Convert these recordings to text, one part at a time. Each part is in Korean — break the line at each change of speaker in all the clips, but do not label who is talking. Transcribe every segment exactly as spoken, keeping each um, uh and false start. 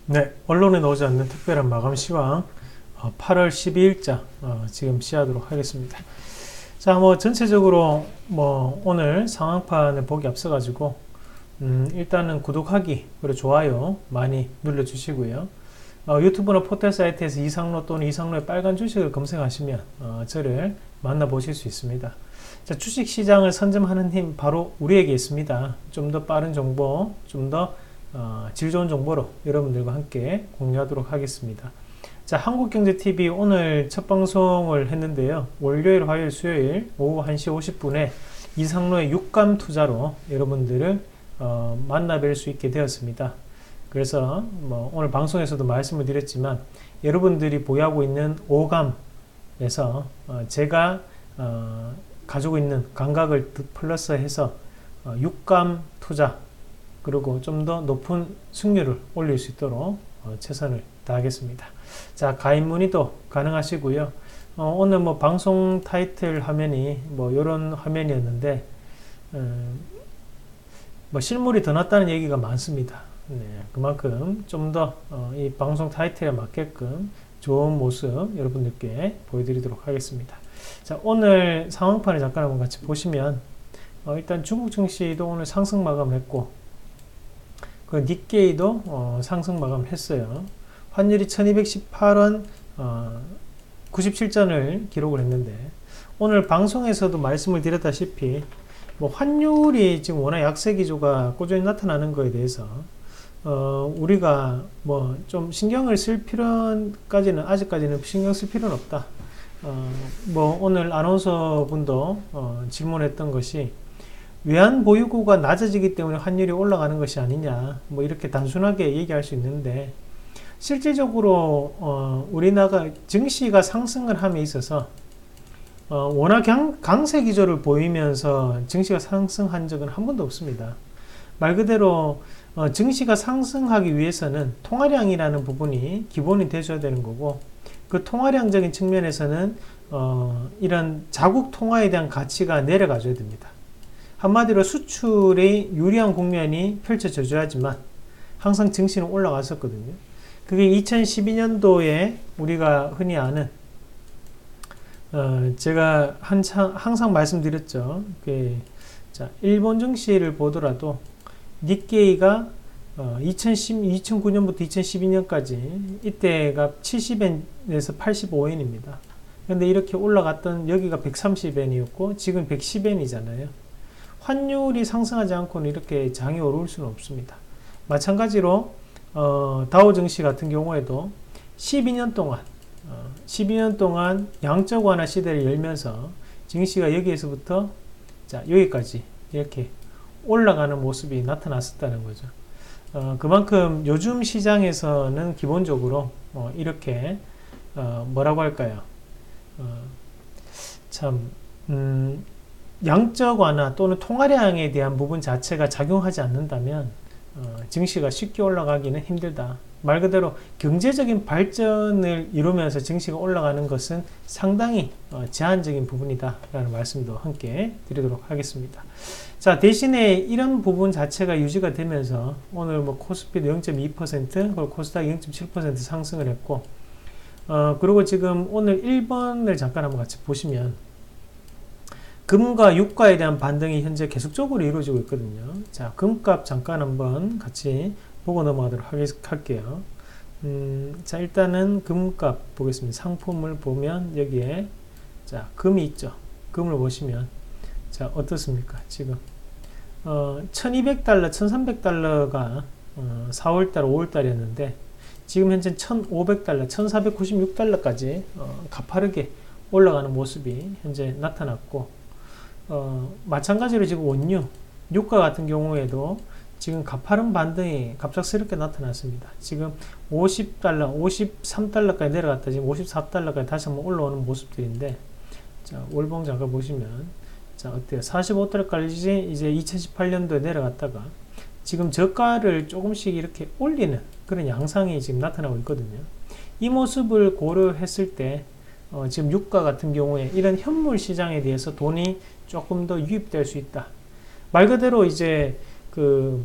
네, 언론에 나오지 않는 특별한 마감 시황 어, 팔월 십이일자 어, 지금 시하도록 하겠습니다. 자, 뭐 전체적으로 뭐 오늘 상황판을 보기 앞서 가지고 음, 일단은 구독하기 그리고 좋아요 많이 눌러주시고요. 어, 유튜브나 포털 사이트에서 이상로 또는 이상로의 빨간 주식을 검색하시면 어, 저를 만나보실 수 있습니다. 자, 주식시장을 선점하는 힘 바로 우리에게 있습니다. 좀 더 빠른 정보, 좀 더 어, 질 좋은 정보로 여러분들과 함께 공유하도록 하겠습니다. 자, 한국경제티비 오늘 첫 방송을 했는데요. 월요일, 화요일, 수요일 오후 한 시 오십 분에 이상로의 육감 투자로 여러분들을 어, 만나 뵐 수 있게 되었습니다. 그래서 뭐 오늘 방송에서도 말씀을 드렸지만 여러분들이 보유하고 있는 오감에서 어, 제가 어, 가지고 있는 감각을 플러스해서 어, 육감 투자 그리고 좀 더 높은 승률을 올릴 수 있도록 어, 최선을 다하겠습니다. 자, 가입 문의도 가능하시고요. 어, 오늘 뭐 방송 타이틀 화면이 뭐 이런 화면이었는데 음, 뭐 실물이 더 낫다는 얘기가 많습니다. 네, 그만큼 좀 더 이 어, 방송 타이틀에 맞게끔 좋은 모습 여러분들께 보여드리도록 하겠습니다. 자, 오늘 상황판을 잠깐 한번 같이 보시면 어, 일단 중국 증시도 오늘 상승 마감했고 그 니케이도 어, 상승 마감했어요. 환율이 천이백십팔 원 어, 구십칠 전을 기록을 했는데 오늘 방송에서도 말씀을 드렸다시피 뭐 환율이 지금 워낙 약세 기조가 꾸준히 나타나는 거에 대해서 어, 우리가 뭐 좀 신경을 쓸 필요까지는 아직까지는 신경 쓸 필요는 없다. 어, 뭐 오늘 아나운서 분도 어, 질문했던 것이 외환 보유고가 낮아지기 때문에 환율이 올라가는 것이 아니냐 뭐 이렇게 단순하게 얘기할 수 있는데 실질적으로 어, 우리나라 증시가 상승을 함에 있어서 어, 워낙 강, 강세 기조를 보이면서 증시가 상승한 적은 한 번도 없습니다. 말 그대로 어, 증시가 상승하기 위해서는 통화량이라는 부분이 기본이 되셔야 되는 거고 그 통화량적인 측면에서는 어, 이런 자국 통화에 대한 가치가 내려가줘야 됩니다. 한마디로 수출의 유리한 국면이 펼쳐져 줘야지만 항상 증시는 올라갔었거든요. 그게 이천십이 년도에 우리가 흔히 아는 어, 제가 한창, 항상 말씀드렸죠. 그, 자, 일본 증시를 보더라도 니케이가 어, 이천십, 이천구 년부터 이천십이 년까지 이때가 칠십 엔에서 팔십오 엔입니다. 근데 이렇게 올라갔던 여기가 백삼십 엔이었고 지금 백십 엔이잖아요. 환율이 상승하지 않고는 이렇게 장이 오를 수는 없습니다. 마찬가지로 어, 다우 증시 같은 경우에도 십이 년 동안 어, 십이 년 동안 양적 완화 시대를 열면서 증시가 여기에서부터 자 여기까지 이렇게 올라가는 모습이 나타났었다는 거죠. 어, 그만큼 요즘 시장에서는 기본적으로 어, 이렇게 어, 뭐라고 할까요? 어, 참 음, 양적 완화 또는 통화량에 대한 부분 자체가 작용하지 않는다면 어, 증시가 쉽게 올라가기는 힘들다. 말 그대로 경제적인 발전을 이루면서 증시가 올라가는 것은 상당히 어, 제한적인 부분이다 라는 말씀도 함께 드리도록 하겠습니다. 자, 대신에 이런 부분 자체가 유지가 되면서 오늘 뭐 코스피도 영 점 이 퍼센트 그리고 코스닥 영 점 칠 퍼센트 상승을 했고 어, 그리고 지금 오늘 일 번을 잠깐 한번 같이 보시면 금과 유가에 대한 반등이 현재 계속적으로 이루어지고 있거든요. 자, 금값 잠깐 한번 같이 보고 넘어가도록 할게요. 음, 자, 일단은 금값 보겠습니다. 상품을 보면 여기에 자, 금이 있죠. 금을 보시면 자, 어떻습니까? 지금 어, 천이백 달러, 천삼백 달러가 어, 사월달, 오월달이었는데 지금 현재 천오백 달러, 천사백구십육 달러까지 어, 가파르게 올라가는 모습이 현재 나타났고 어, 마찬가지로 지금 원유, 유가 같은 경우에도 지금 가파른 반등이 갑작스럽게 나타났습니다. 지금 오십 달러, 오십삼 달러까지 내려갔다 지금 오십사 달러까지 다시 한번 올라오는 모습들인데 자, 월봉 잠깐 보시면 자, 어때요? 사십오 달러까지 이제 이천십팔 년도에 내려갔다가 지금 저가를 조금씩 이렇게 올리는 그런 양상이 지금 나타나고 있거든요. 이 모습을 고려했을 때 어, 지금 유가 같은 경우에 이런 현물 시장에 대해서 돈이 조금 더 유입될 수 있다. 말 그대로 이제 그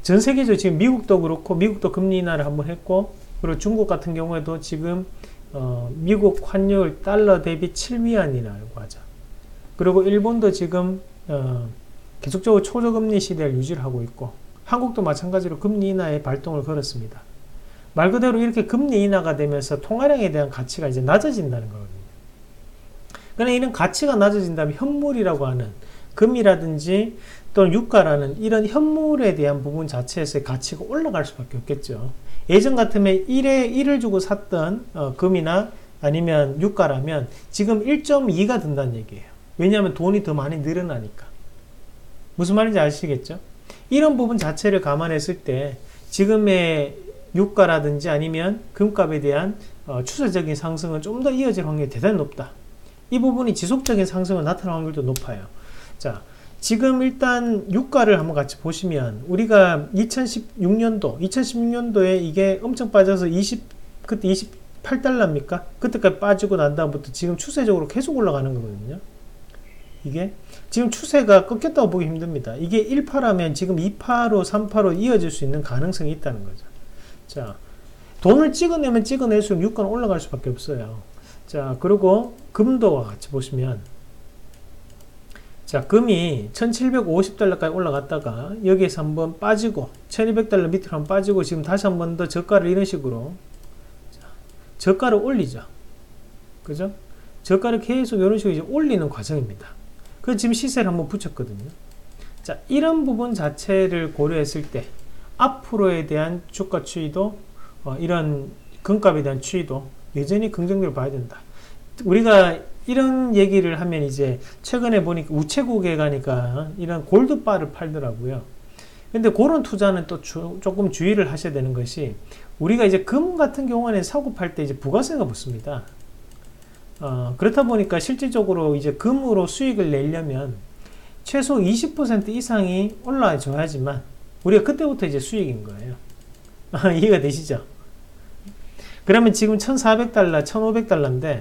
전 세계적으로 지금 미국도 그렇고, 미국도 금리 인하를 한번 했고, 그리고 중국 같은 경우에도 지금 어, 미국 환율 달러 대비 칠 위안이라고 하죠. 그리고 일본도 지금 어, 계속적으로 초저금리 시대를 유지를 하고 있고, 한국도 마찬가지로 금리 인하에 발동을 걸었습니다. 말 그대로 이렇게 금리 인하가 되면서 통화량에 대한 가치가 이제 낮아진다는 거거든요. 그러나 이런 가치가 낮아진다면 현물이라고 하는 금이라든지 또는 유가라는 이런 현물에 대한 부분 자체에서의 가치가 올라갈 수밖에 없겠죠. 예전 같으면 일에 일을 주고 샀던 어, 금이나 아니면 유가라면 지금 일 점 이가 든다는 얘기예요. 왜냐하면 돈이 더 많이 늘어나니까. 무슨 말인지 아시겠죠? 이런 부분 자체를 감안했을 때 지금의 유가라든지 아니면 금값에 대한 어, 추세적인 상승은 좀 더 이어질 확률이 대단히 높다. 이 부분이 지속적인 상승은 나타날 확률도 높아요. 자, 지금 일단 유가를 한번 같이 보시면 우리가 이천십육 년도, 이천십육 년도에 이게 엄청 빠져서 이십, 그때 이십팔 달러입니까? 그때까지 빠지고 난 다음부터 지금 추세적으로 계속 올라가는 거거든요. 이게 지금 추세가 꺾였다고 보기 힘듭니다. 이게 일 파라면 지금 이 파로, 삼 파로 이어질 수 있는 가능성이 있다는 거죠. 자, 돈을 찍어내면 찍어낼수록 유가는 올라갈 수밖에 없어요. 자, 그리고 금도 같이 보시면, 자, 금이 천칠백오십 달러까지 올라갔다가 여기에서 한번 빠지고 천이백 달러 밑으로 한번 빠지고 지금 다시 한번 더 저가를 이런 식으로, 자, 저가를 올리죠. 그죠? 저가를 계속 이런 식으로 이제 올리는 과정입니다. 그래서 지금 시세를 한번 붙였거든요. 자, 이런 부분 자체를 고려했을 때 앞으로에 대한 주가 추이도 어, 이런 금값에 대한 추이도 여전히 긍정적으로 봐야 된다. 우리가 이런 얘기를 하면 이제 최근에 보니까 우체국에 가니까 이런 골드바를 팔더라고요. 근데 그런 투자는 또 주, 조금 주의를 하셔야 되는 것이, 우리가 이제 금 같은 경우에는 사고 팔 때 이제 부가세가 붙습니다. 어, 그렇다 보니까 실질적으로 이제 금으로 수익을 내려면 최소 이십 퍼센트 이상이 올라줘야지만 우리가 그때부터 이제 수익인 거예요. 이해가 되시죠? 그러면 지금 천사백 달러, 천오백 달러인데,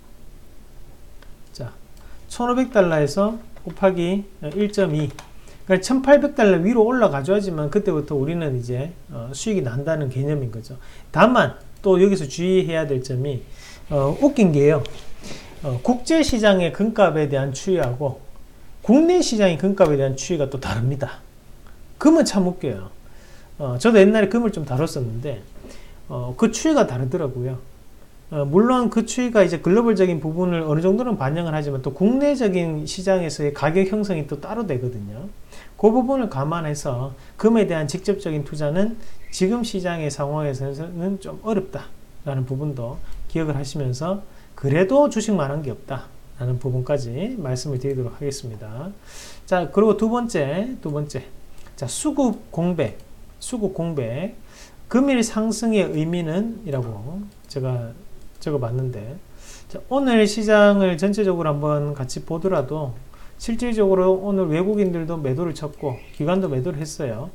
자, 천오백 달러에서 곱하기 일 점 이, 그러니까 천팔백 달러 위로 올라가줘야지만 그때부터 우리는 이제 어, 수익이 난다는 개념인 거죠. 다만 또 여기서 주의해야 될 점이 어, 웃긴 게요. 어, 국제시장의 금값에 대한 추이하고 국내 시장의 금값에 대한 추이가 또 다릅니다. 금은 참 웃겨요. 어, 저도 옛날에 금을 좀 다뤘었는데 어, 그 추이가 다르더라고요. 어, 물론 그 추이가 이제 글로벌적인 부분을 어느 정도는 반영을 하지만 또 국내적인 시장에서의 가격 형성이 또 따로 되거든요. 그 부분을 감안해서 금에 대한 직접적인 투자는 지금 시장의 상황에서는 좀 어렵다라는 부분도 기억을 하시면서, 그래도 주식만 한 게 없다 라는 부분까지 말씀을 드리도록 하겠습니다. 자, 그리고 두 번째, 두 번째. 자, 수급 공백, 수급 공백. 금일 상승의 의미는? 이라고 제가 적어봤는데, 자, 오늘 시장을 전체적으로 한번 같이 보더라도 실질적으로 오늘 외국인들도 매도를 쳤고 기관도 매도를 했어요.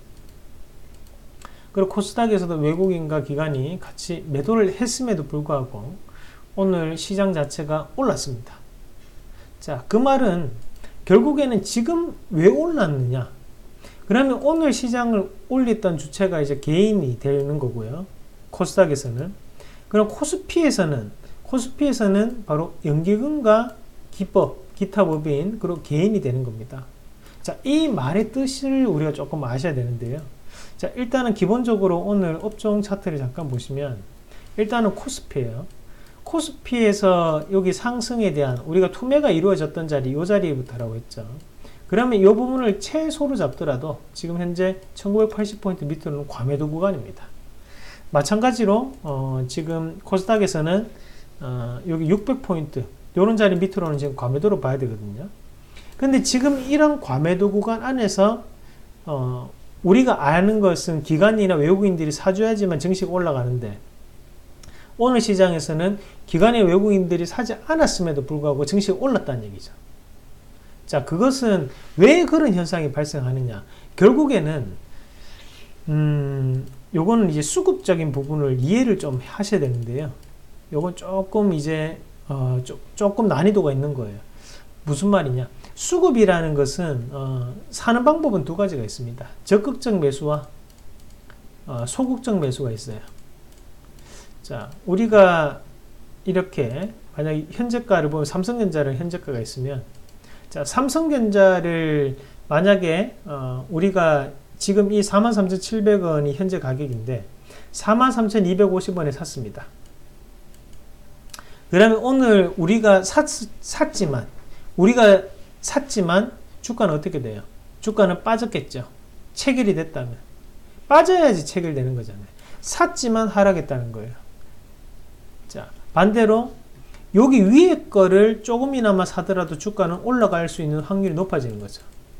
그리고 코스닥에서도 외국인과 기관이 같이 매도를 했음에도 불구하고 오늘 시장 자체가 올랐습니다. 자, 그 말은 결국에는 지금 왜 올랐느냐? 그러면 오늘 시장을 올렸던 주체가 이제 개인이 되는 거고요. 코스닥에서는. 그럼 코스피에서는, 코스피에서는 바로 연기금과 기법, 기타 법인, 그리고 개인이 되는 겁니다. 자, 이 말의 뜻을 우리가 조금 아셔야 되는데요. 자, 일단은 기본적으로 오늘 업종 차트를 잠깐 보시면, 일단은 코스피예요. 코스피에서 여기 상승에 대한 우리가 투매가 이루어졌던 자리, 이 자리부터라고 했죠. 그러면 이 부분을 최소로 잡더라도 지금 현재 천구백팔십 포인트 밑으로는 과매도 구간입니다. 마찬가지로 어, 지금 코스닥에서는 어, 여기 육백 포인트 이런 자리 밑으로는 지금 과매도로 봐야 되거든요. 근데 지금 이런 과매도 구간 안에서 어, 우리가 아는 것은 기관이나 외국인들이 사줘야지만 증시가 올라가는데, 오늘 시장에서는 기관의 외국인들이 사지 않았음에도 불구하고 증시가 올랐다는 얘기죠. 자, 그것은 왜 그런 현상이 발생하느냐? 결국에는 음, 요거는 이제 수급적인 부분을 이해를 좀 하셔야 되는데요. 요건 조금 이제 어, 조, 조금 난이도가 있는 거예요. 무슨 말이냐? 수급이라는 것은 어, 사는 방법은 두 가지가 있습니다. 적극적 매수와 어, 소극적 매수가 있어요. 자, 우리가 이렇게 만약 현재가를 보면 삼성전자를 현재가가 있으면, 자, 삼성전자를 만약에 어, 우리가 지금 이 사만 삼천칠백 원이 현재 가격인데 사만 삼천이백오십 원에 샀습니다. 그러면 오늘 우리가 샀, 샀지만 우리가 샀지만 주가는 어떻게 돼요? 주가는 빠졌겠죠. 체결이 됐다면. 빠져야지 체결되는 거잖아요. 샀지만 하락했다는 거예요. 자, 반대로 여기 위에 거를 조금이나마 사더라도 주가는 올라갈 수 있는 확률이 높아지는 거죠.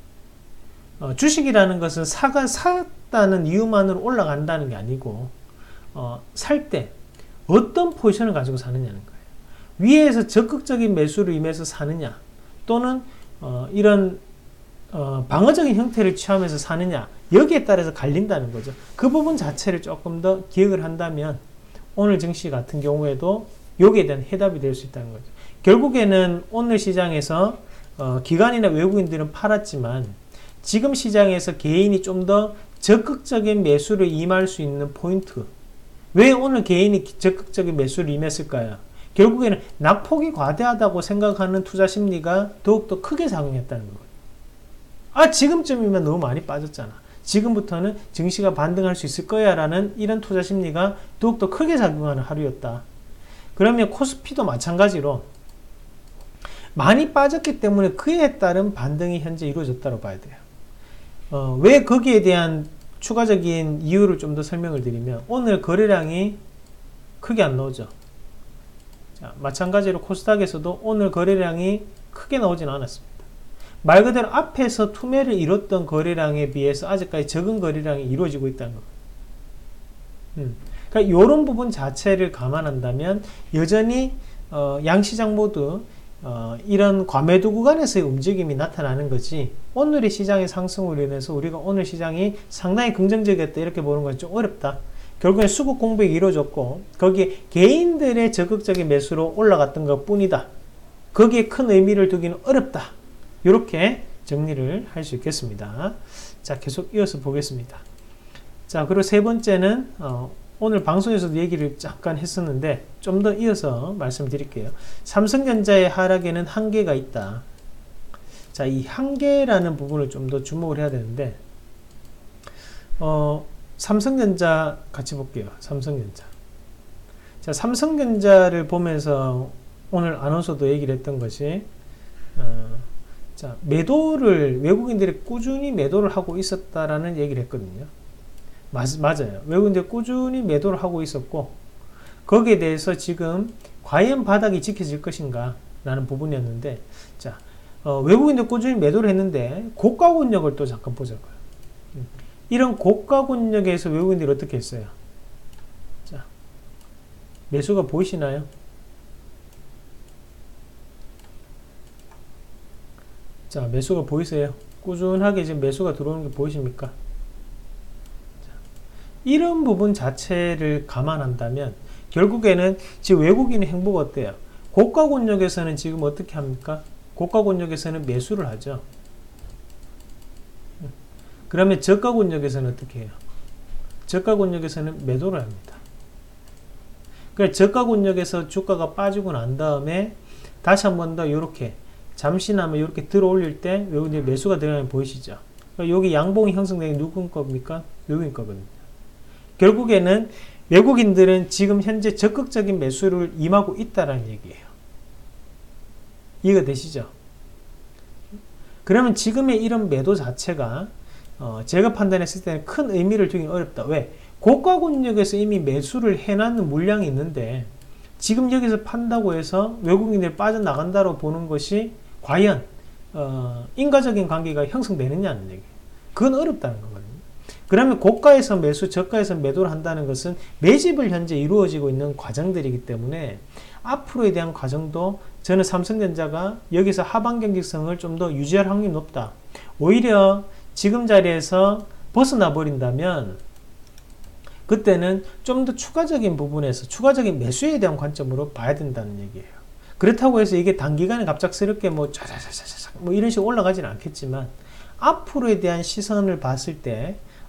어, 주식이라는 것은 사가 샀다는 이유만으로 올라간다는 게 아니고, 어, 살 때 어떤 포지션을 가지고 사느냐는 거예요. 위에서 적극적인 매수를 임해서 사느냐, 또는 어, 이런 어, 방어적인 형태를 취하면서 사느냐, 여기에 따라서 갈린다는 거죠. 그 부분 자체를 조금 더 기억을 한다면 오늘 증시 같은 경우에도 여기에 대한 해답이 될 수 있다는 거죠. 결국에는 오늘 시장에서 어, 기관이나 외국인들은 팔았지만 지금 시장에서 개인이 좀 더 적극적인 매수를 임할 수 있는 포인트, 왜 오늘 개인이 적극적인 매수를 임했을까요? 결국에는 낙폭이 과대하다고 생각하는 투자 심리가 더욱더 크게 작용했다는 거예요. 아, 지금쯤이면 너무 많이 빠졌잖아. 지금부터는 증시가 반등할 수 있을 거야 라는 이런 투자 심리가 더욱더 크게 작용하는 하루였다. 그러면 코스피도 마찬가지로 많이 빠졌기 때문에 그에 따른 반등이 현재 이루어졌다고 봐야 돼요. 어, 왜 거기에 대한 추가적인 이유를 좀 더 설명을 드리면, 오늘 거래량이 크게 안 나오죠. 자, 마찬가지로 코스닥에서도 오늘 거래량이 크게 나오진 않았습니다. 말 그대로 앞에서 투매를 이뤘던 거래량에 비해서 아직까지 적은 거래량이 이루어지고 있다는 거예요. 음. 그러니까 이런 부분 자체를 감안한다면 여전히 어, 양시장 모두 어, 이런 과매도 구간에서의 움직임이 나타나는 거지, 오늘의 시장의 상승으로 인해서 우리가 오늘 시장이 상당히 긍정적이었다 이렇게 보는 건 좀 어렵다. 결국엔 수급 공백이 이루어졌고 거기에 개인들의 적극적인 매수로 올라갔던 것 뿐이다. 거기에 큰 의미를 두기는 어렵다. 이렇게 정리를 할 수 있겠습니다. 자, 계속 이어서 보겠습니다. 자, 그리고 세 번째는 어, 오늘 방송에서도 얘기를 잠깐 했었는데 좀 더 이어서 말씀드릴게요. 삼성전자의 하락에는 한계가 있다. 자, 이 한계라는 부분을 좀 더 주목을 해야 되는데, 어, 삼성전자 같이 볼게요. 삼성전자. 자, 삼성전자를 보면서 오늘 아나운서도 얘기를 했던 것이, 어, 자, 매도를, 외국인들이 꾸준히 매도를 하고 있었다라는 얘기를 했거든요. 맞, 맞아요. 외국인들이 꾸준히 매도를 하고 있었고, 거기에 대해서 지금 과연 바닥이 지켜질 것인가 라는 부분이었는데, 자, 어, 외국인들 꾸준히 매도를 했는데 고가 권역을 또 잠깐 보자고요. 음. 이런 고가 권역에서 외국인들이 어떻게 했어요? 자, 매수가 보이시나요? 자, 매수가 보이세요? 꾸준하게 지금 매수가 들어오는 게 보이십니까? 자, 이런 부분 자체를 감안한다면 결국에는 지금 외국인의 행보가 어때요? 고가 권역에서는 지금 어떻게 합니까? 고가 권역에서는 매수를 하죠. 그러면 저가 권역에서는 어떻게 해요? 저가 권역에서는 매도를 합니다. 그러니까 저가 권역에서 주가가 빠지고 난 다음에 다시 한 번 더 이렇게 잠시나마 이렇게 들어 올릴 때 외국인의 매수가 들어가면 보이시죠? 그러니까 여기 양봉이 형성되는 게 누군 겁니까? 외국인 거거든요. 결국에는 외국인들은 지금 현재 적극적인 매수를 임하고 있다는 얘기예요. 이해가 되시죠? 그러면 지금의 이런 매도 자체가 어, 제가 판단했을 때는 큰 의미를 두기는 어렵다. 왜? 고가 권역에서 이미 매수를 해놨는 물량이 있는데 지금 여기서 판다고 해서 외국인들이 빠져나간다고 보는 것이 과연 어, 인과적인 관계가 형성되느냐는 얘기예요. 그건 어렵다는 거거든요. 그러면 고가에서 매수, 저가에서 매도를 한다는 것은 매집을 현재 이루어지고 있는 과정들이기 때문에 앞으로에 대한 과정도 저는 삼성전자가 여기서 하방 경직성을 좀 더 유지할 확률이 높다. 오히려 지금 자리에서 벗어나 버린다면 그때는 좀 더 추가적인 부분에서 추가적인 매수에 대한 관점으로 봐야 된다는 얘기예요. 그렇다고 해서 이게 단기간에 갑작스럽게 뭐 짜자자자자 뭐 이런 식으로 올라가지는 않겠지만 앞으로에 대한 시선을 봤을 때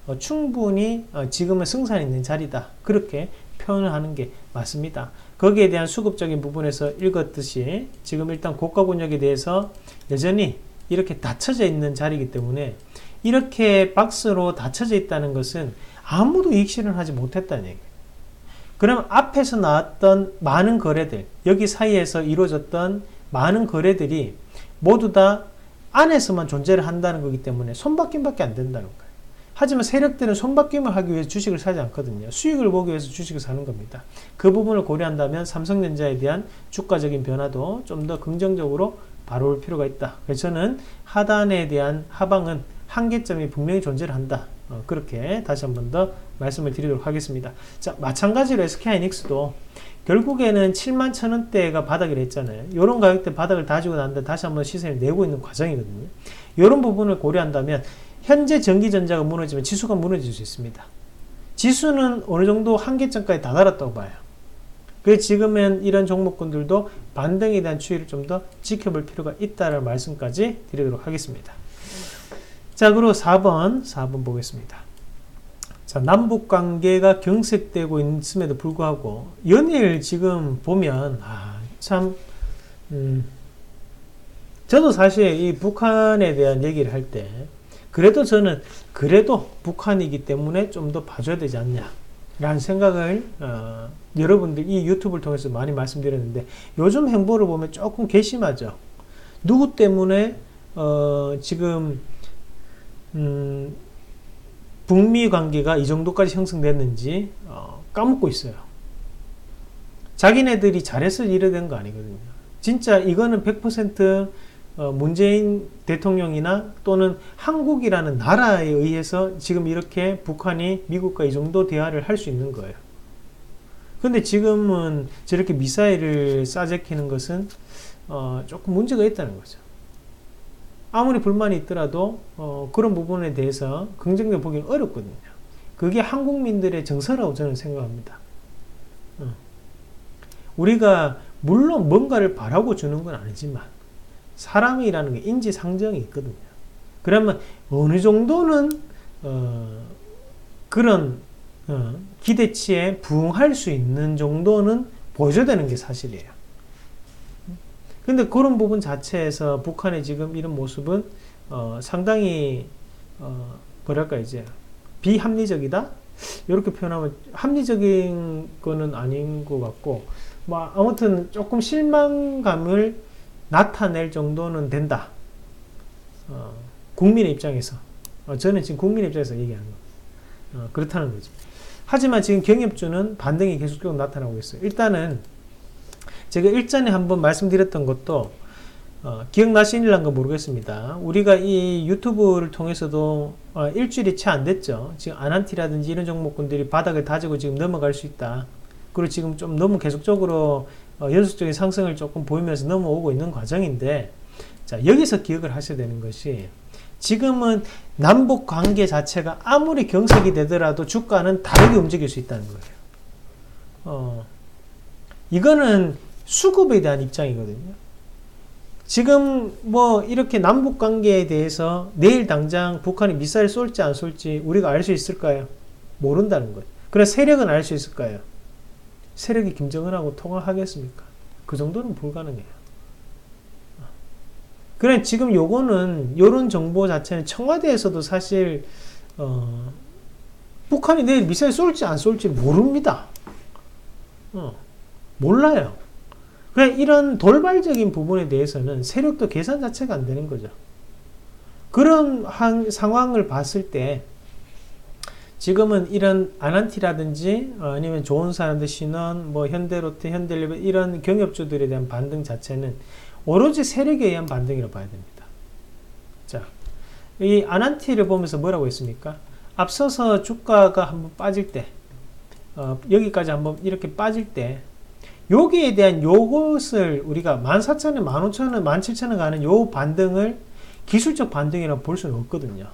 어, 충분히 어, 지금은 승산 있는 자리다. 그렇게 표현을 하는 게 맞습니다. 거기에 대한 수급적인 부분에서 읽었듯이 지금 일단 고가 권역에 대해서 여전히 이렇게 닫혀져 있는 자리이기 때문에 이렇게 박스로 닫혀져 있다는 것은 아무도 이익 실현하지 못했다는 얘기예요. 그럼 앞에서 나왔던 많은 거래들, 여기 사이에서 이루어졌던 많은 거래들이 모두 다 안에서만 존재를 한다는 거기 때문에 손바뀜밖에 안 된다는 거예요. 하지만 세력들은 손바뀜을 하기 위해서 주식을 사지 않거든요. 수익을 보기 위해서 주식을 사는 겁니다. 그 부분을 고려한다면 삼성전자에 대한 주가적인 변화도 좀 더 긍정적으로 바라볼 필요가 있다. 그래서 저는 하단에 대한 하방은 한계점이 분명히 존재를 한다. 어, 그렇게 다시 한 번 더 말씀을 드리도록 하겠습니다. 자, 마찬가지로 에스케이하이닉스도 결국에는 칠만 천 원대가 바닥이라 했잖아요. 이런 가격대 바닥을 다지고 난 다음에 다시 한번 시세를 내고 있는 과정이거든요. 이런 부분을 고려한다면 현재 전기전자가 무너지면 지수가 무너질 수 있습니다. 지수는 어느 정도 한계점까지 다다랐다고 봐요. 그래서 지금은 이런 종목군들도 반등에 대한 추이를 좀 더 지켜볼 필요가 있다는 말씀까지 드리도록 하겠습니다. 자, 그리고 사 번, 사 번 보겠습니다. 자, 남북 관계가 경색되고 있음에도 불구하고 연일 지금 보면 아, 참 음, 저도 사실 이 북한에 대한 얘기를 할 때 그래도 저는 그래도 북한이기 때문에 좀 더 봐줘야 되지 않냐 라는 생각을 어, 여러분들 이 유튜브를 통해서 많이 말씀드렸는데 요즘 행보를 보면 조금 괘씸하죠. 누구 때문에 어, 지금 음, 북미 관계가 이 정도까지 형성됐는지 어, 까먹고 있어요. 자기네들이 잘해서 이래 된 거 아니거든요. 진짜 이거는 백 퍼센트 어, 문재인 대통령이나 또는 한국이라는 나라에 의해서 지금 이렇게 북한이 미국과 이 정도 대화를 할 수 있는 거예요. 근데 지금은 저렇게 미사일을 쏴제키는 것은 어, 조금 문제가 있다는 거죠. 아무리 불만이 있더라도 어, 그런 부분에 대해서 긍정적으로 보기는 어렵거든요. 그게 한국민들의 정서라고 저는 생각합니다. 어. 우리가 물론 뭔가를 바라고 주는 건 아니지만 사람이라는 게 인지상정이 있거든요. 그러면 어느 정도는 어, 그런 어, 기대치에 부응할 수 있는 정도는 보여줘야 되는 게 사실이에요. 근데 그런 부분 자체에서 북한의 지금 이런 모습은 어, 상당히 어, 뭐랄까 이제 비합리적이다? 이렇게 표현하면 합리적인 거는 아닌 것 같고 뭐 아무튼 조금 실망감을 나타낼 정도는 된다. 어, 국민의 입장에서 어, 저는 지금 국민의 입장에서 얘기하는 거 어, 그렇다는 거죠. 하지만 지금 경협주는 반등이 계속적으로 나타나고 있어요. 일단은 제가 일전에 한번 말씀드렸던 것도 어, 기억나시는가 모르겠습니다. 우리가 이 유튜브를 통해서도 어, 일주일이 채 안 됐죠. 지금 아난티라든지 이런 종목군들이 바닥을 다지고 지금 넘어갈 수 있다. 그리고 지금 좀 너무 계속적으로 어, 연속적인 상승을 조금 보이면서 넘어오고 있는 과정인데, 자, 여기서 기억을 하셔야 되는 것이 지금은 남북 관계 자체가 아무리 경색이 되더라도 주가는 다르게 움직일 수 있다는 거예요. 어, 이거는 수급에 대한 입장이거든요. 지금 뭐 이렇게 남북 관계에 대해서 내일 당장 북한이 미사일 쏠지 안 쏠지 우리가 알 수 있을까요? 모른다는 거예요. 그래서 세력은 알 수 있을까요? 세력이 김정은하고 통화하겠습니까? 그 정도는 불가능해요. 그래 지금 요거는 요런 정보 자체는 청와대에서도 사실 어, 북한이 내일 미사일 쏠지 안 쏠지 모릅니다. 어, 몰라요. 그냥 이런 돌발적인 부분에 대해서는 세력도 계산 자체가 안 되는 거죠. 그런 한 상황을 봤을 때 지금은 이런 아난티라든지 아니면 좋은 사람들 신원, 뭐 현대로테, 현대리버 이런 경협주들에 대한 반등 자체는 오로지 세력에 의한 반등이라고 봐야 됩니다. 자, 이 아난티를 보면서 뭐라고 했습니까? 앞서서 주가가 한번 빠질 때, 어, 여기까지 한번 이렇게 빠질 때, 여기에 대한 요것을 우리가 만 사천 원, 만 오천 원, 만 칠천 원 가는 요 반등을 기술적 반등이라고 볼 수는 없거든요.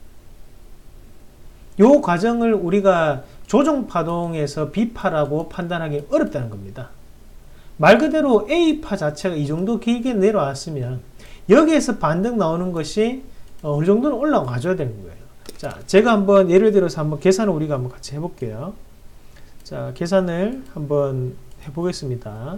요 과정을 우리가 조정파동에서 B파라고 판단하기 어렵다는 겁니다. 말 그대로 A파 자체가 이 정도 길게 내려왔으면 여기에서 반등 나오는 것이 어느 정도는 올라가 줘야 되는 거예요. 자, 제가 한번 예를 들어서 한번 계산을 우리가 한번 같이 해볼게요. 자, 계산을 한번 해보겠습니다.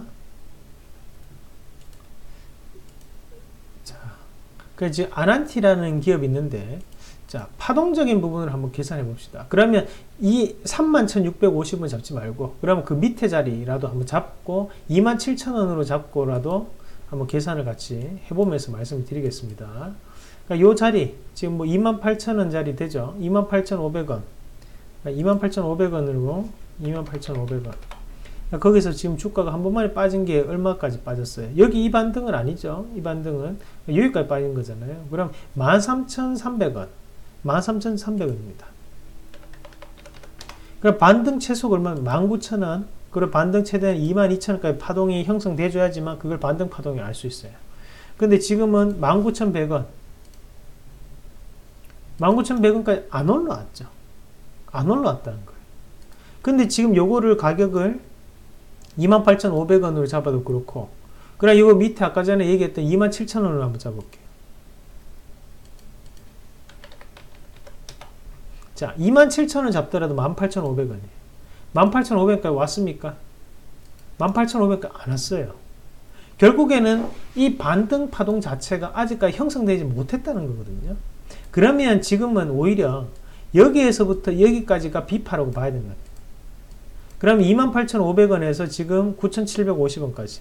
자, 그 이제 아난티라는 기업이 있는데, 자, 파동적인 부분을 한번 계산해 봅시다. 그러면 이 삼만 천육백오십 원 잡지 말고, 그러면 그 밑에 자리라도 한번 잡고, 이만 칠천 원으로 잡고라도 한번 계산을 같이 해보면서 말씀을 드리겠습니다. 그러니까 요 자리, 지금 뭐 이만 팔천 원 자리 되죠? 이만 팔천오백 원. 그러니까 이만 팔천오백 원으로 이만 팔천오백 원. 그러니까 거기서 지금 주가가 한 번만에 빠진 게 얼마까지 빠졌어요? 여기 이 반등은 아니죠? 이 반등은 여기까지 빠진 거잖아요. 그럼 만 삼천삼백 원. 만 삼천삼백 원입니다. 그럼 반등 최소가 얼마면 만 구천 원. 그리고 반등 최대한 이만 이천 원까지 파동이 형성돼줘야지만 그걸 반등 파동이 알 수 있어요. 근데 지금은 만 구천백 원. 만 구천백 원까지 안 올라왔죠. 안 올라왔다는 거예요. 근데 지금 요거를 가격을 이만 팔천오백 원으로 잡아도 그렇고, 그럼 이거 밑에 아까 전에 얘기했던 이만 칠천 원으로 한번 잡아볼게요. 자, 이만 칠천 원 잡더라도 만 팔천오백 원이에요. 만 팔천오백 원까지 왔습니까? 만 팔천오백 원까지 안 왔어요. 결국에는 이 반등 파동 자체가 아직까지 형성되지 못했다는 거거든요. 그러면 지금은 오히려 여기에서부터 여기까지가 비파라고 봐야 된다. 그럼 이만 팔천오백 원에서 지금 구천칠백오십 원까지.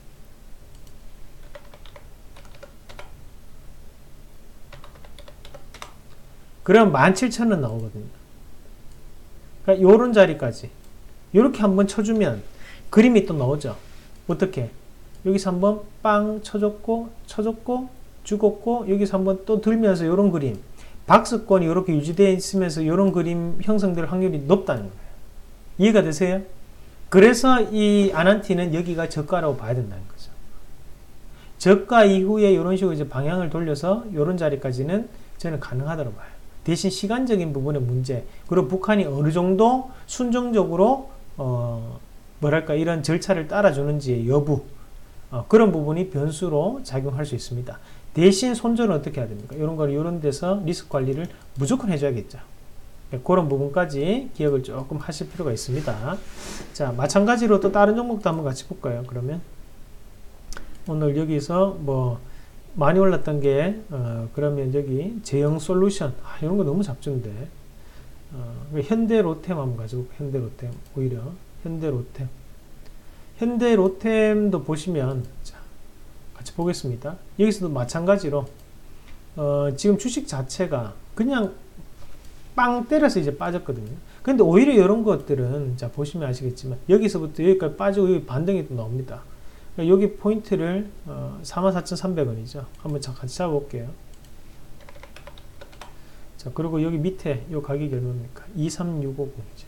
그럼 만 칠천 원 나오거든요. 그러니까 요런 자리까지. 요렇게 한번 쳐주면 그림이 또 나오죠. 어떻게? 여기서 한번 빵 쳐줬고, 쳐줬고, 죽었고, 여기서 한번 또 들면서 요런 그림. 박스권이 이렇게 유지되어 있으면서 요런 그림 형성될 확률이 높다는 거예요. 이해가 되세요? 그래서 이 아난티는 여기가 저가라고 봐야 된다는 거죠. 저가 이후에 이런 식으로 이제 방향을 돌려서 이런 자리까지는 저는 가능하다고 봐요. 대신 시간적인 부분의 문제, 그리고 북한이 어느 정도 순정적으로 어 뭐랄까 이런 절차를 따라주는지의 여부, 어 그런 부분이 변수로 작용할 수 있습니다. 대신 손절은 어떻게 해야 됩니까? 이런 걸 이런 데서 리스크 관리를 무조건 해줘야겠죠. 그런 부분까지 기억을 조금 하실 필요가 있습니다. 자, 마찬가지로 또 다른 종목도 한번 같이 볼까요? 그러면 오늘 여기서 뭐 많이 올랐던 게 어, 그러면 여기 제형 솔루션, 아, 이런 거 너무 잡준데 어, 현대 로템 한번 가지고 현대 로템 오히려 현대 로템 현대 로템도 보시면 자, 같이 보겠습니다. 여기서도 마찬가지로 어, 지금 주식 자체가 그냥 빵 때려서 이제 빠졌거든요. 근데 오히려 이런 것들은 자 보시면 아시겠지만 여기서부터 여기까지 빠지고 여기 반등이 또 나옵니다. 그러니까 여기 포인트를 어, 사만 사천삼백 원이죠. 한번 같이 잡아볼게요. 자, 그리고 여기 밑에 이 가격이 얼마입니까? 이삼육오공이죠.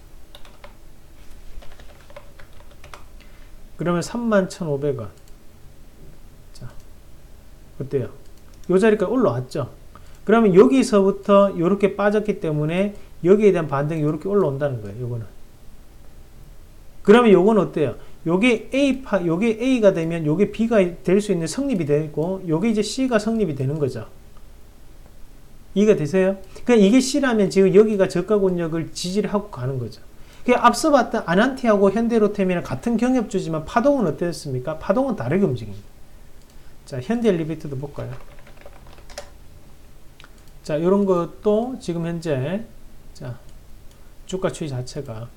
그러면 삼만 천오백 원. 자, 어때요? 이 자리까지 올라왔죠? 그러면 여기서부터 이렇게 빠졌기 때문에 여기에 대한 반등이 이렇게 올라온다는 거예요. 요거는. 그러면 요건 어때요? 요게 A파, 요게 A가 되면 요게 B가 될 수 있는 성립이 되고, 요게 이제 C가 성립이 되는 거죠. 이해가 되세요? 그러니까 이게 C라면 지금 여기가 저가 권역을 지지를 하고 가는 거죠. 그러니까 앞서 봤던 아난티하고 현대로템이랑 같은 경협주지만 파동은 어땠습니까? 파동은 다르게 움직입니다. 자, 현대 엘리베이터도 볼까요? 자, 요런 것도 지금 현재 자, 주가 추이 자체가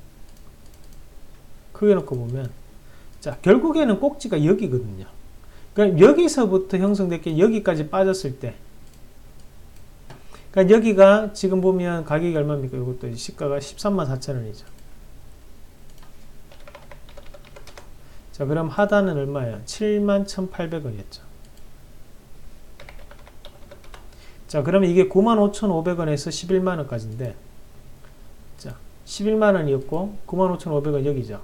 크게 놓고 보면 자, 결국에는 꼭지가 여기거든요. 그러니까 여기서부터 형성됐게 여기까지 빠졌을 때 그러니까 여기가 지금 보면 가격이 얼마입니까? 이것도 시가가 십삼만 사천 원이죠. 자, 그럼 하단은 얼마예요? 칠만 천팔백 원이었죠. 자, 그러면 이게 구만 오천오백 원에서 십일만 원까지인데, 자, 십일만 원이었고, 구만 오천오백 원 여기죠.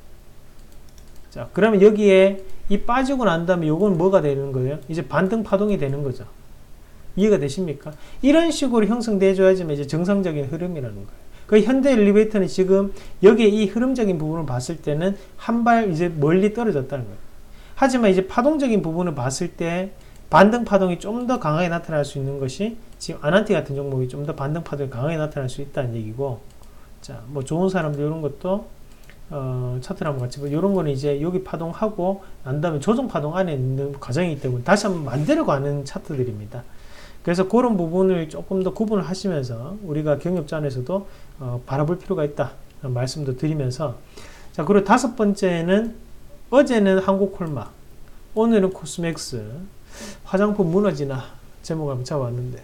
자, 그러면 여기에 이 빠지고 난 다음에 요건 뭐가 되는 거예요? 이제 반등 파동이 되는 거죠. 이해가 되십니까? 이런 식으로 형성돼줘야지만 이제 정상적인 흐름이라는 거예요. 그 현대 엘리베이터는 지금 여기에 이 흐름적인 부분을 봤을 때는 한 발 이제 멀리 떨어졌다는 거예요. 하지만 이제 파동적인 부분을 봤을 때 반등 파동이 좀 더 강하게 나타날 수 있는 것이 지금 아난티 같은 종목이 좀 더 반등 파동이 강하게 나타날 수 있다는 얘기고, 자, 뭐 좋은 사람들 이런 것도 어, 차트를 한번 같이 보. 이런 거는 이제 여기 파동하고 난 다음에 조정 파동 안에 있는 과정이기 때문에 다시 한번 만들어가는 차트들입니다. 그래서 그런 부분을 조금 더 구분을 하시면서 우리가 경협자 안에서도 어, 바라볼 필요가 있다 말씀도 드리면서, 자, 그리고 다섯 번째는 어제는 한국콜마, 오늘은 코스맥스, 화장품 무너지나 제목 한번 잡아왔는데,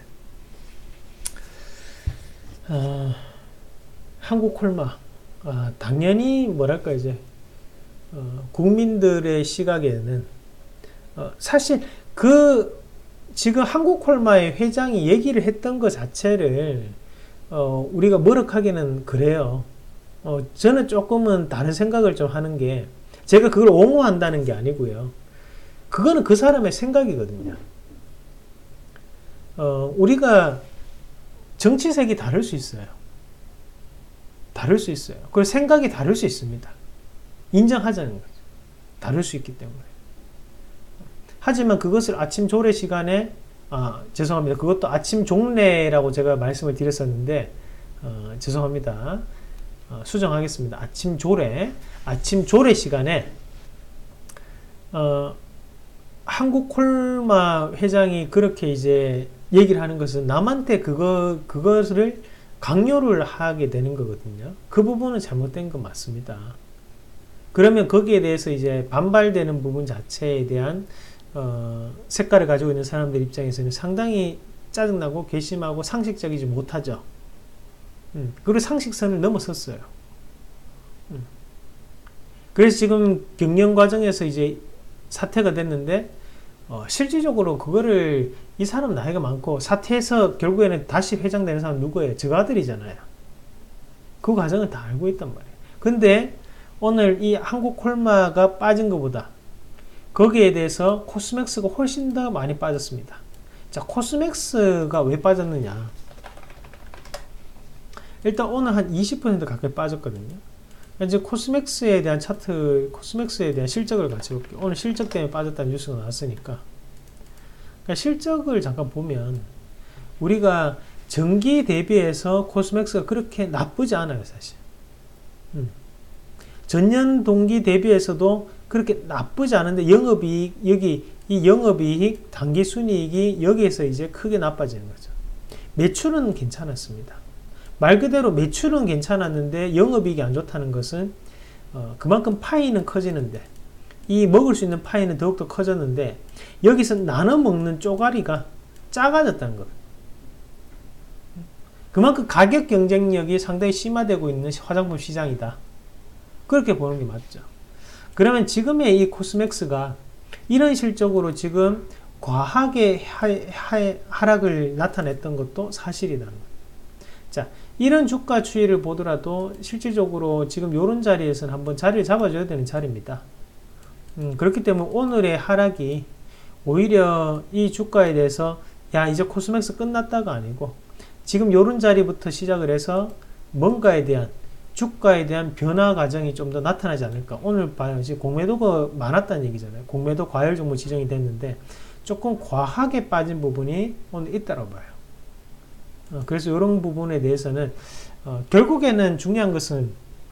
어, 한국콜마, 아, 당연히 뭐랄까 이제 어, 국민들의 시각에는 어, 사실 그 지금 한국콜마의 회장이 얘기를 했던 것 자체를 어, 우리가 머쓱하게는 그래요. 어, 저는 조금은 다른 생각을 좀 하는 게, 제가 그걸 옹호한다는 게 아니고요. 그거는 그 사람의 생각이거든요. 어, 우리가 정치색이 다를 수 있어요. 다를 수 있어요. 그리고 생각이 다를 수 있습니다. 인정하자는 거죠. 다를 수 있기 때문에. 하지만 그것을 아침 조례 시간에, 아, 죄송합니다. 그것도 아침 종례라고 제가 말씀을 드렸었는데, 어, 죄송합니다. 어, 수정하겠습니다. 아침 조례, 아침 조례 시간에, 어, 한국콜마 회장이 그렇게 이제 얘기를 하는 것은 남한테 그거, 그것을 강요를 하게 되는 거거든요. 그 부분은 잘못된 건 맞습니다. 그러면 거기에 대해서 이제 반발되는 부분 자체에 대한 어, 색깔을 가지고 있는 사람들 입장에서는 상당히 짜증나고 괘씸하고 상식적이지 못하죠. 음, 그리고 상식선을 넘어섰어요. 음. 그래서 지금 경영 과정에서 이제 사퇴가 됐는데, 어, 실질적으로 그거를 이 사람 나이가 많고 사퇴해서 결국에는 다시 회장되는 사람 누구예요? 저 아들이잖아요. 그 과정을 다 알고 있단 말이에요. 근데 오늘 이 한국콜마가 빠진 것보다 거기에 대해서 코스맥스가 훨씬 더 많이 빠졌습니다. 자, 코스맥스가 왜 빠졌느냐? 일단 오늘 한 이십 퍼센트 가까이 빠졌거든요. 이제 코스맥스에 대한 차트, 코스맥스에 대한 실적을 같이 볼게요. 오늘 실적 때문에 빠졌다는 뉴스가 나왔으니까. 그러니까 실적을 잠깐 보면 우리가 전기 대비해서 코스맥스가 그렇게 나쁘지 않아요, 사실. 음. 전년 동기 대비해서도 그렇게 나쁘지 않은데 영업이익, 여기 이 영업이익, 당기순이익이 여기에서 이제 크게 나빠지는 거죠. 매출은 괜찮았습니다. 말 그대로 매출은 괜찮았는데 영업이익이 안 좋다는 것은 어, 그만큼 파이는 커지는데, 이 먹을 수 있는 파이는 더욱더 커졌는데 여기서 나눠 먹는 쪼가리가 작아졌다는 거예요. 그만큼 가격 경쟁력이 상당히 심화되고 있는 화장품 시장이다. 그렇게 보는 게 맞죠. 그러면 지금의 이 코스맥스가 이런 실적으로 지금 과하게 하, 하, 하락을 나타냈던 것도 사실이라는 거예요. 자, 이런 주가 추이를 보더라도 실질적으로 지금 이런 자리에서는 한번 자리를 잡아줘야 되는 자리입니다. 음, 그렇기 때문에 오늘의 하락이 오히려 이 주가에 대해서 야, 이제 코스맥스 끝났다가 아니고 지금 이런 자리부터 시작을 해서 뭔가에 대한, 주가에 대한 변화 과정이 좀 더 나타나지 않을까. 오늘 봐요. 지금 공매도가 많았다는 얘기잖아요. 공매도 과열 종목 지정이 됐는데 조금 과하게 빠진 부분이 오늘 있다고 봐요. 어, 그래서 이런 부분에 대해서는 어, 결국에는 중요한 것은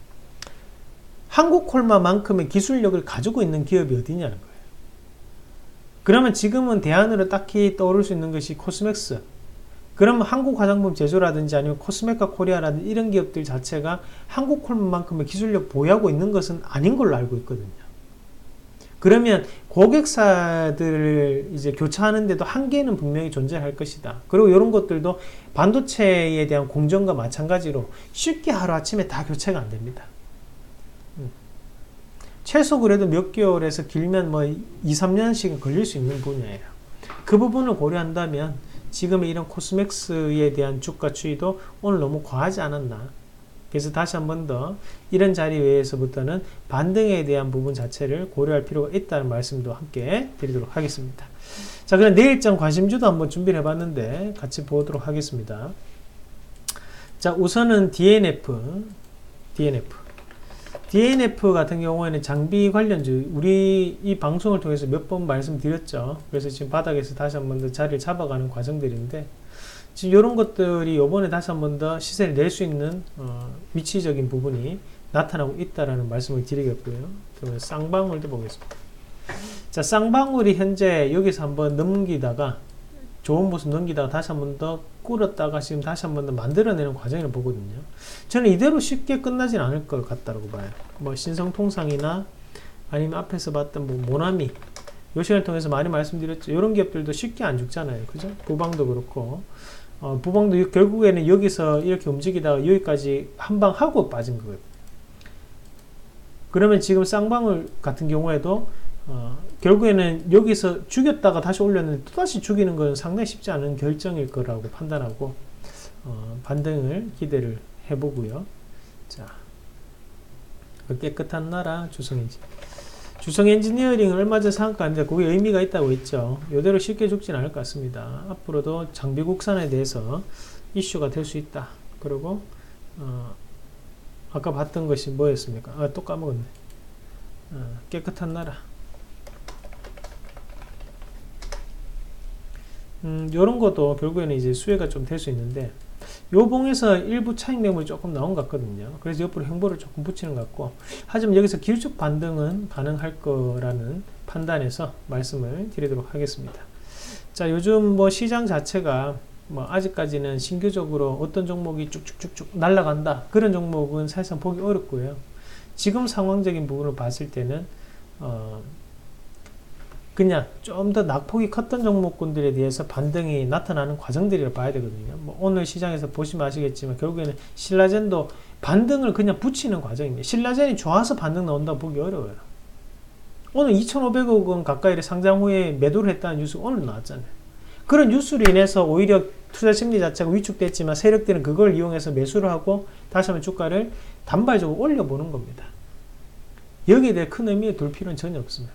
한국콜마만큼의 기술력을 가지고 있는 기업이 어디냐는 거예요. 그러면 지금은 대안으로 딱히 떠오를 수 있는 것이 코스맥스. 그러면 한국 화장품 제조라든지 아니면 코스메카 코리아라든지 이런 기업들 자체가 한국콜마만큼의 기술력 보유하고 있는 것은 아닌 걸로 알고 있거든요. 그러면 고객사들을 이제 교차하는데도 한계는 분명히 존재할 것이다. 그리고 이런 것들도 반도체에 대한 공정과 마찬가지로 쉽게 하루아침에 다 교체가 안 됩니다. 음. 최소 그래도 몇 개월에서 길면 뭐 이, 삼 년씩은 걸릴 수 있는 분야예요. 그 부분을 고려한다면 지금의 이런 코스맥스에 대한 주가 추이도 오늘 너무 과하지 않았나. 그래서 다시 한 번 더 이런 자리에서부터는 반등에 대한 부분 자체를 고려할 필요가 있다는 말씀도 함께 드리도록 하겠습니다. 자, 그럼 내일장 관심주도 한번 준비를 해봤는데 같이 보도록 하겠습니다. 자, 우선은 디엔에프, 디엔에프. 디엔에프 같은 경우에는 장비 관련주, 우리 이 방송을 통해서 몇 번 말씀드렸죠. 그래서 지금 바닥에서 다시 한 번 더 자리를 잡아가는 과정들인데, 지금 이런 것들이 요번에 다시 한 번 더 시세를 낼 수 있는 어, 위치적인 부분이 나타나고 있다라는 말씀을 드리겠고요. 그러면 쌍방울도 보겠습니다. 자, 쌍방울이 현재 여기서 한번 넘기다가 좋은 모습 넘기다가 다시 한 번 더 꿇었다가 지금 다시 한 번 더 만들어내는 과정이라고 보거든요. 저는 이대로 쉽게 끝나진 않을 것 같다고 봐요. 뭐 신성통상이나 아니면 앞에서 봤던 뭐 모나미, 요 시간을 통해서 많이 말씀드렸죠. 이런 기업들도 쉽게 안 죽잖아요. 그죠? 부방도 그렇고, 어, 부방도 결국에는 여기서 이렇게 움직이다가 여기까지 한 방 하고 빠진 거거든요. 그러면 지금 쌍방울 같은 경우에도 어, 결국에는 여기서 죽였다가 다시 올렸는데 또다시 죽이는 건 상당히 쉽지 않은 결정일 거라고 판단하고 어, 반등을 기대를 해보고요. 자, 깨끗한 나라 주성엔진. 주성엔지니어링은 얼마 전 상한가인데 그게 의미가 있다고 했죠. 이대로 쉽게 죽진 않을 것 같습니다. 앞으로도 장비 국산에 대해서 이슈가 될 수 있다. 그리고 어, 아까 봤던 것이 뭐였습니까? 아, 또 까먹었네. 어, 깨끗한 나라. 음, 요런 것도 결국에는 이제 수혜가 좀 될 수 있는데, 요 봉에서 일부 차익 매물이 조금 나온 것 같거든요. 그래서 옆으로 행보를 조금 붙이는 것 같고, 하지만 여기서 기술적 반등은 가능할 거라는 판단에서 말씀을 드리도록 하겠습니다. 자, 요즘 뭐 시장 자체가 뭐 아직까지는 신규적으로 어떤 종목이 쭉쭉쭉쭉 날아간다, 그런 종목은 사실상 보기 어렵고요. 지금 상황적인 부분을 봤을 때는 어, 그냥 좀 더 낙폭이 컸던 종목군들에 대해서 반등이 나타나는 과정들이라 봐야 되거든요. 뭐 오늘 시장에서 보시면 아시겠지만 결국에는 신라젠도 반등을 그냥 붙이는 과정입니다. 신라젠이 좋아서 반등 나온다고 보기 어려워요. 오늘 이천오백억 원 가까이를 상장 후에 매도를 했다는 뉴스가 오늘 나왔잖아요. 그런 뉴스로 인해서 오히려 투자 심리 자체가 위축됐지만 세력들은 그걸 이용해서 매수를 하고 다시 한번 주가를 단발적으로 올려보는 겁니다. 여기에 대해 큰 의미를 둘 필요는 전혀 없습니다.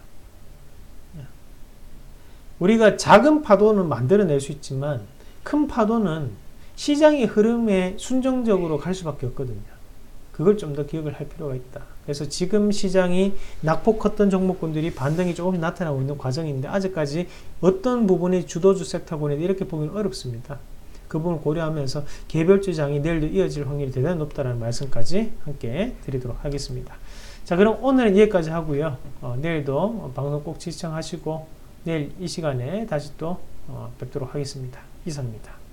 우리가 작은 파도는 만들어낼 수 있지만 큰 파도는 시장의 흐름에 순정적으로 갈 수밖에 없거든요. 그걸 좀 더 기억을 할 필요가 있다. 그래서 지금 시장이 낙폭 컸던 종목군들이 반등이 조금씩 나타나고 있는 과정인데 아직까지 어떤 부분이 주도주 섹터군인데 이렇게 보기는 어렵습니다. 그 부분을 고려하면서 개별주장이 내일도 이어질 확률이 대단히 높다는 말씀까지 함께 드리도록 하겠습니다. 자, 그럼 오늘은 여기까지 하고요. 어, 내일도 방송 꼭 시청하시고 내일 이 시간에 다시 또 어, 뵙도록 하겠습니다. 이상입니다.